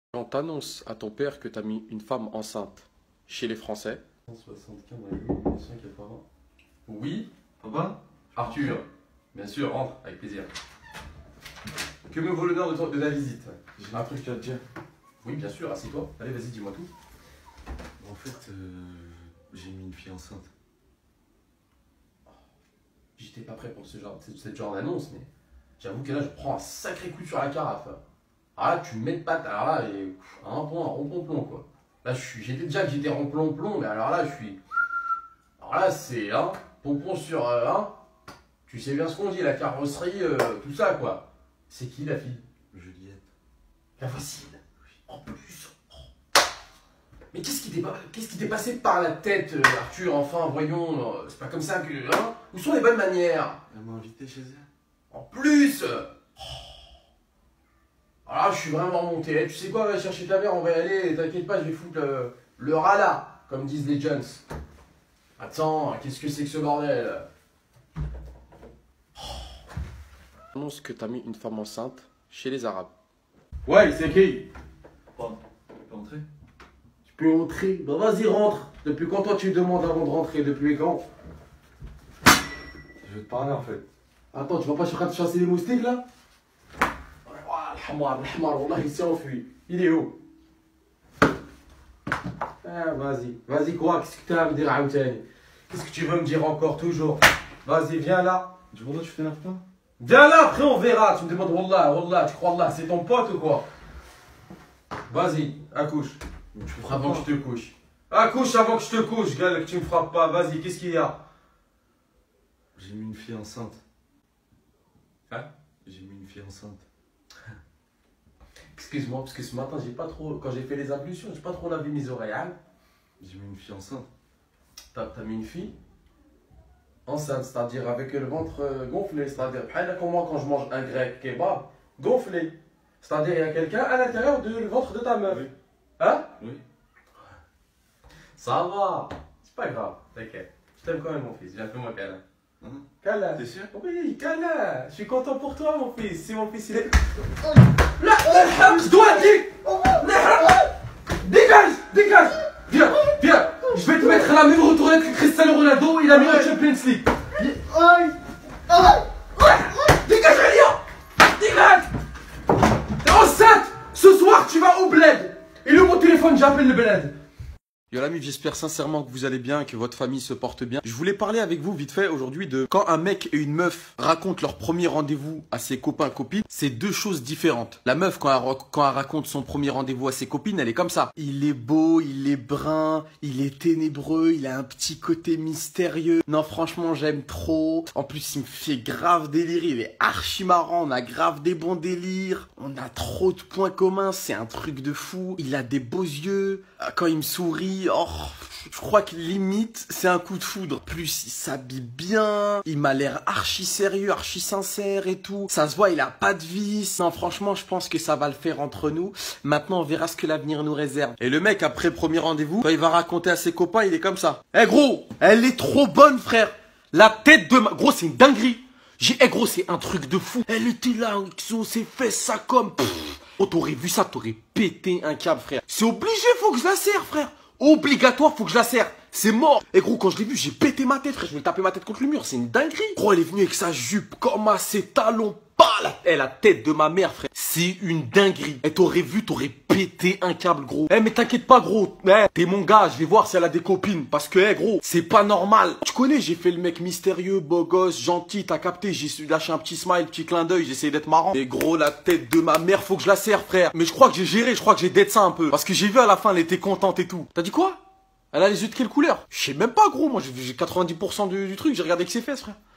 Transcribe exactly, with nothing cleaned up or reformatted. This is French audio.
Quand t'annonces à ton père que t'as mis une femme enceinte chez les Français, cent soixante-quinze mille neuf cent quatre-vingts. Oui, papa? Arthur, bien sûr, rentre, avec plaisir. Que me vaut l'honneur de, ton- de ta visite? J'ai un truc à te dire. Oui, bien sûr, assieds-toi. Allez, vas-y, dis-moi tout. En fait, euh, j'ai mis une fille enceinte. J'étais pas prêt pour ce genre, ce, ce genre d'annonce, mais j'avoue que là, je prends un sacré coup sur la carafe. Ah là, tu me mets de patte, alors là, et, pff, à un point, un rond-plomb, quoi. Là, je suis, j'étais déjà que j'étais rond-plomb, mais alors là, je suis... Alors là, c'est, hein, pompon sur, euh, hein, tu sais bien ce qu'on dit, la carrosserie, euh, tout ça, quoi. C'est qui, la fille? Juliette. La voici. En plus. Oh. Mais qu'est-ce qui t'est pas- qu'est-ce qui t'est passé par la tête, euh, Arthur? Enfin, voyons, euh, c'est pas comme ça que, hein? Où sont les bonnes manières? Elle m'a invité chez elle. En plus. Oh. Alors là, je suis vraiment remonté. Eh, tu sais quoi, va chercher ta mère, on va y aller. T'inquiète pas, je vais foutre le, le rat là, comme disent les Jones. Attends, qu'est-ce que c'est que ce bordel? annonce que t'as mis une femme enceinte chez les Arabes. Ouais, c'est qui? Pas. Tu peux entrer? Tu peux entrer? Bah vas-y, rentre. Depuis quand toi tu demandes avant de rentrer? Depuis quand? Je veux te parler en fait. Attends, tu vas pas chercher à te chasser les moustiques là? Ah, le hamar, le hamar, wallah, il s'est enfui. Il est où? Ah, vas-y. Vas-y, quoi? Qu'est-ce que tu as à me dire, Aoutani? Qu'est-ce que tu veux me dire encore, toujours? Vas-y, viens là. Du coup, tu t'énerves pas? Viens là, après on verra. Tu me demandes, Wallah, Wallah, tu crois Allah, c'est ton pote ou quoi? Vas-y, accouche. Mais tu me Avant que je te couche. Accouche avant que je te couche, gueule, que tu me frappes pas. Vas-y, qu'est-ce qu'il y a? J'ai mis une fille enceinte. Hein? J'ai mis une fille enceinte. Excuse-moi, parce que ce matin, j'ai pas trop. Quand j'ai fait les ablutions, j'ai pas trop lavé mes oreilles. Hein? J'ai mis une fille enceinte. T'as t'as mis une fille enceinte, c'est-à-dire avec le ventre euh, gonflé, c'est-à-dire comme moi quand je mange un grec kebab, gonflé. C'est-à-dire il y a quelqu'un à l'intérieur du ventre de ta meuf. Oui. Hein? Oui. Ça va, c'est pas grave, t'inquiète. Je t'aime quand même mon fils, viens fais-moi câlin. Hein? Câlin. T'es sûr? Oui, câlin. Je suis content pour toi mon fils, si mon fils il est... Là, là, je dois dire. Dégage, dégage. Viens, viens. Je vais te mettre la même retournette que Cristiano Ronaldo, il a mis la Champions League. Dégage, Elia. Dégage. T'es enceinte. Ce soir, tu vas au bled. Et le mot téléphone, j'appelle le bled. Yo l'ami, j'espère sincèrement que vous allez bien, que votre famille se porte bien. Je voulais parler avec vous vite fait aujourd'hui de quand un mec et une meuf racontent leur premier rendez-vous à ses copains copines, c'est deux choses différentes. La meuf quand elle, quand elle raconte son premier rendez-vous à ses copines, elle est comme ça. Il est beau, il est brun, il est ténébreux, il a un petit côté mystérieux. Non franchement j'aime trop. En plus il me fait grave délirer, il est archi marrant, on a grave des bons délires. On a trop de points communs, c'est un truc de fou. Il a des beaux yeux, quand il me sourit. Oh, je crois que limite c'est un coup de foudre. Plus il s'habille bien, il m'a l'air archi sérieux, archi sincère et tout. Ça se voit, il a pas de vice. Non, franchement, je pense que ça va le faire entre nous. Maintenant, on verra ce que l'avenir nous réserve. Et le mec, après le premier rendez-vous, quand il va raconter à ses copains, il est comme ça. Eh gros, elle est trop bonne, frère. La tête de ma... Gros, c'est une dinguerie. J'ai... Eh gros, c'est un truc de fou. Elle était là, on s'est fait ça comme... Pff. Oh, t'aurais vu ça, t'aurais pété un câble, frère. C'est obligé, faut que je la serre, frère. Obligatoire, faut que je la serre. C'est mort. Et gros, quand je l'ai vu, j'ai pété ma tête, frère. Je vais taper ma tête contre le mur. C'est une dinguerie. Gros, elle est venue avec sa jupe comme à ses talons. Pas la... Eh, la tête de ma mère, frère. C'est une dinguerie. Et t'aurais vu, t'aurais pété un câble, gros. Eh, mais t'inquiète pas, gros. Eh, t'es mon gars. Je vais voir si elle a des copines. Parce que, eh, gros, c'est pas normal. Tu connais, j'ai fait le mec mystérieux, beau gosse, gentil. T'as capté. J'ai lâché un petit smile, petit clin d'œil. J'ai essayé d'être marrant. Et gros, la tête de ma mère, faut que je la serre, frère. Mais je crois que j'ai géré. Je crois que j'ai d'être ça un peu. Parce que j'ai vu à la fin, elle était contente et tout. T'as dit quoi? Elle a les yeux de quelle couleur? Je sais même pas, gros. Moi, j'ai quatre-vingt-dix pour cent du, du truc. J'ai regardé que ses fesses, frère.